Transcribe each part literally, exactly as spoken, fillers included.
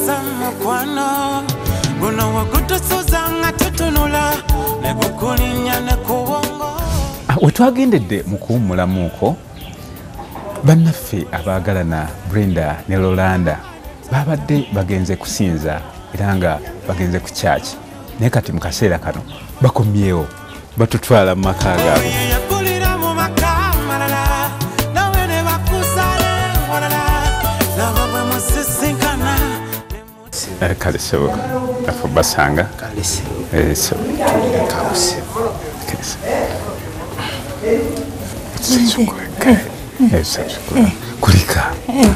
Wetwagendedde mu kuwummulamuuko bannaffe abaagalana Brenda ne Rolanda babadde bagenze kusinza era nga bagenze ku kyaki naye kati mu kaseera kano bakomyewo batutwala mu maka gaabwe. Kale sebo afu basanga kale sebo eh so kabusebo Sechukwe. Eh, sechukwe. Kulika.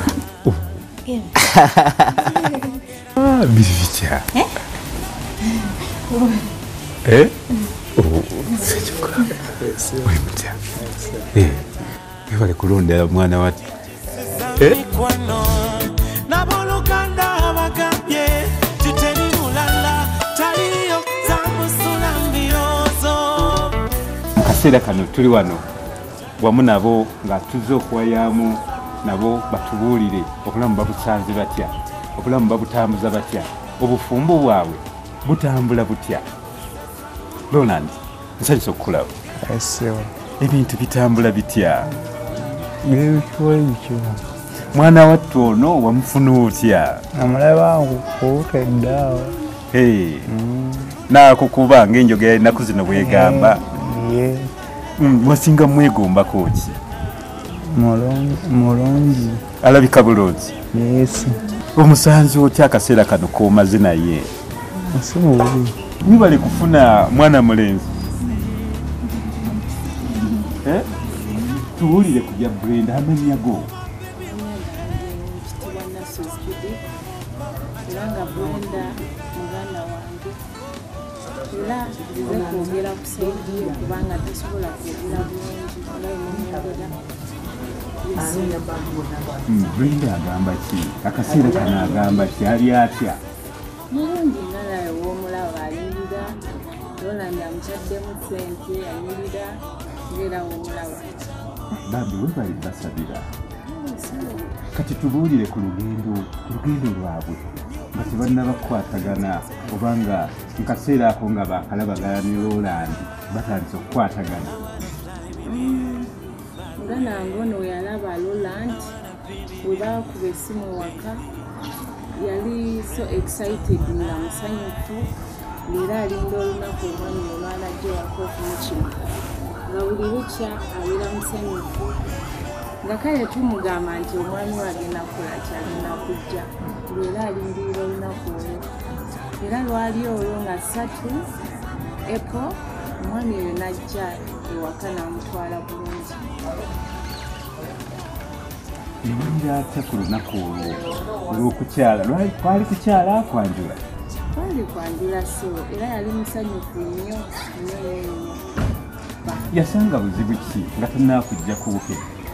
Ah, bivitia. Eh? Eh? Oh, sechukwe. Oi mutia. Eh. Bivale kulondera mwana wati. Eh? Nabolukanda abagambye tuteri mulala taliyo zamusula mbiozo. Kasera kano tuli wano. Wamu nabo nga tuzze okuwayamu nabo batubuulire obulamu babusanze batya, obulamu babutambuza batya, obufumbo bwabwe butambula butya. Roland, nsanyusa okukulaba. Asewa. Ebintu bitambula bitya? Ebitwekyo. Mwana wattu ono wamufuna otya? Amulaba nkukukeddawo. Hey. Mm. Nakukuba ng'enjogera ennaku zino bwegamba. Yeah. Mm, wasinga mwegombako ki? Mulongi, mulongi. Alabika bulungi. Yes. Omusanzu otya akaseera kano k'omaze naye? Asibubi. Nibale kufuna mwana mulenzi. Eh? Tuwulire kujja Brenda amanya go. Iranga Brenda muganda wange. Era ndize kwogera kusaidia kubanga tasobola kwogera bulungi Mm, Brenda agamba ki? Akaseera kano agamba ki? Ali atya? mulungi nga naye w'omulaba ayirira Rolanda amucaddemu ssente ayirira ng'era w'omulaba. Bambi we bali basabira. Kati tubuulire ku lugendo ku lugendo lwabwe nga tebannabakwatagana obanga mu kaseera ako nga bakalabagana ne Roland batandise okukwatagana. Nga nange ono we yalaba Roland we baakuba essimu waka yali so excited nga musanyufu era alinda olunaku omwami olwanajja waka okumukima nga buli lukya abeera musanyufu nga kale tumugamba nti omwami we agenda kukola kyagenda kujja era alindirira olunaku olwo era lwali olwo nga ssatu epo omwami oyo najja ewaka n'amutwala bulungi. Yewulira atya ku lunaku olwo olw'okukyala? Kwali kukyala kwanjula? Kwali kwanjula so era yali musanyufu nnyo nnyo nnyo. Yasanga buzibu ki nga tannakujja ku buke?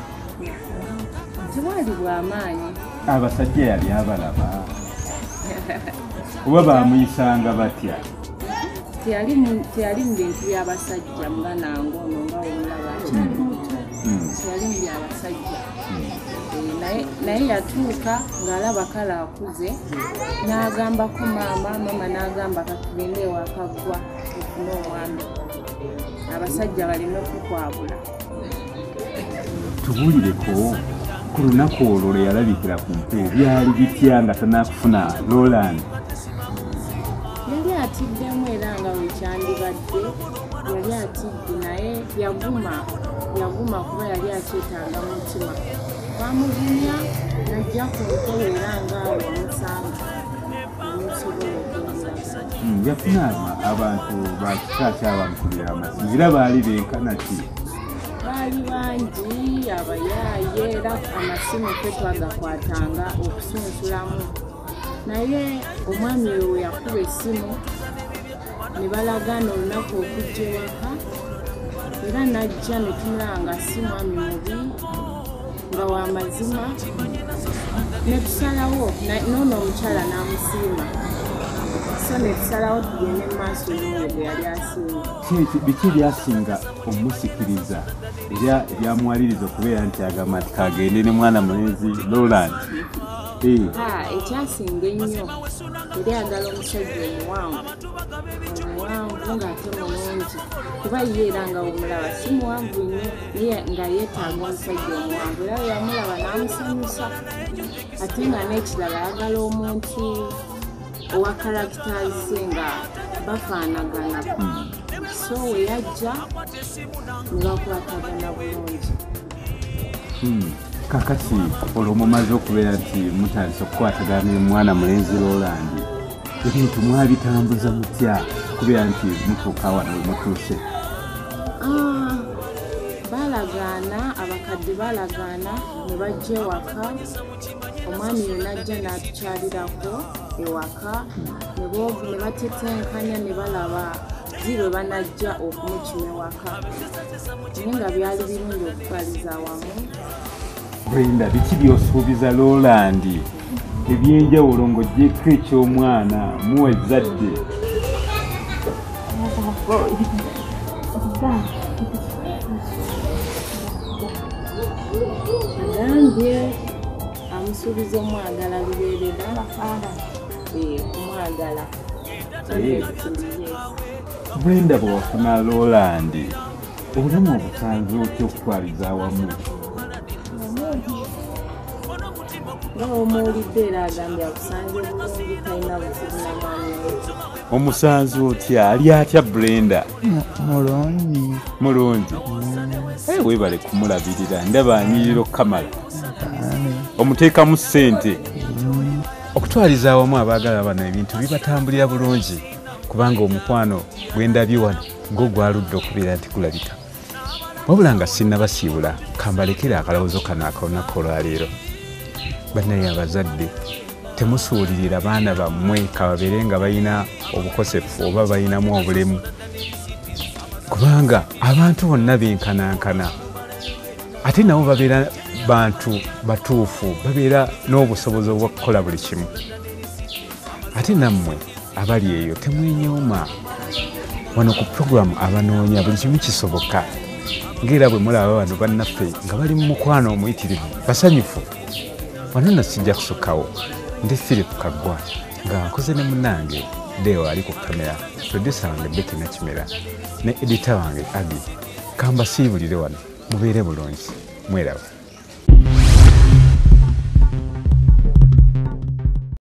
Tewali bw'amaanyi. Abasajja yali abalaba oba baamuyisanga batya? Teyali mu bintu by'abasajja nga nange ono nga omulaba akyali muto. Teyali mu by'abasajja. Naye yatuuka ng'alaba kale akuze n'agambako maama, maama n'agamba katugende ewaka ggwa ofune omwami abasajja baleme kukwabula. Tubuulireko ku lunaku olwo lwe yalabikira ku mpewo byali bitya nga tannakufuna Roland? Yali atiddemu era nga wekyandibadde yali atidde naye yaguma yaguma kuba yali akyetanga mutima bamuvunya najja ku nkolo era nga wamusanga amusobola okwongera. Yafuna abantu bakika kyabamukubira amasimu era baali benkana ki? Baali bangi abayaaye era amasimu ffe twagakwatanga okusunsulamu naye omwami oyo we yakuba essimu ne balagana olunaku okujja ewaka era najja ne tumulanga si mwami mubi nga wa mazima ne tusalawo n'ono omukyala n'amusiima so so ne tusalawo tugende mu maaso n'oyo gwe yali asinga. Biki byasinga omusikiriza era ebyamwaliriza okubeera nti agamba nti kagende ne mwana mulenzi Roland? Ekyasinga ennyo yali ayagala omusajja omuwanvu omuwanvu ng'ate mulungi, kuba ye era nga omulaba si muwanvu nnyo naye nga yeetaaga omusajja omuwanvu, era we yamulaba n'amusanyusa. Ate nga n'ekirala ayagala omuntu owa karakitaazi nga bafaanagana, so we yajja ne bakwatagana bulungi. Kakati olwo mumaze okubeera nti mutandise okukwatagana mwana mulenzi Roland, ebintu mwabitambuza mutya kubeera nti mutuuka wano we mutuuse? Balagaana, abakadde balagaana ne bajja ewaka, omwami ye n'ajja n'atukyalirako ewaka, ne batetenkanya ne balaba zirwe banajja okumukima ewaka, naye nga byali birungi okutwaliza awamu. Brenda, biki by'osuubiza Roland ebyenjawulo ng'oggyeko eky'omwana muwe ezzadde? Agambye amusuubiza omwagala lubeerera kumwagala. Brenda, bwe wafuna Roland obulamu obusanze otya okutwaliza awamu? Ng'omuwulidde era agambye akusanze bulungi, talina buzibu na mwami we. Omusanze otya? Ali atya Brenda? Mulungi. Mulungi. Weebale kumulabirira, ndaba anyiriro Kamala. Omuteekamu ssente. Okutwaliza awamu abaagala bano ebintu bibatambulira bulungi, kubanga omukwano gwe ndabye wano ng'ogwaludde okubeera nti kulabika. Wabula nga sinnabasiibula, kambalekera akalowoozo kano akolunaku olwaleero. Bannaye abazadde, temusuulirira baana bammwe kababeere nga balina obukosefu oba balinamu obulemu, kubanga abantu bonna benkanankana, ate nabo babeera bantu batuufu, babeera n'obusobozi obw'okukola buli kimu. Ate nammwe abali eyo temwenyooma. Wano ku puroguramu abanoonya buli kimu kisoboka, ng'era bwe mulaba bano bannaffe nga bali mu mukwano omuyitirivu basanyufu. Wano nno sijja kusukkawo, ndi Philip Kaggwa nga nkoze ne munnange Deo ali ku kamera, producer wange Betty Nakimera ne editor wange Agi. Kambasiibulire wano, mubeere bulungi, mweraba.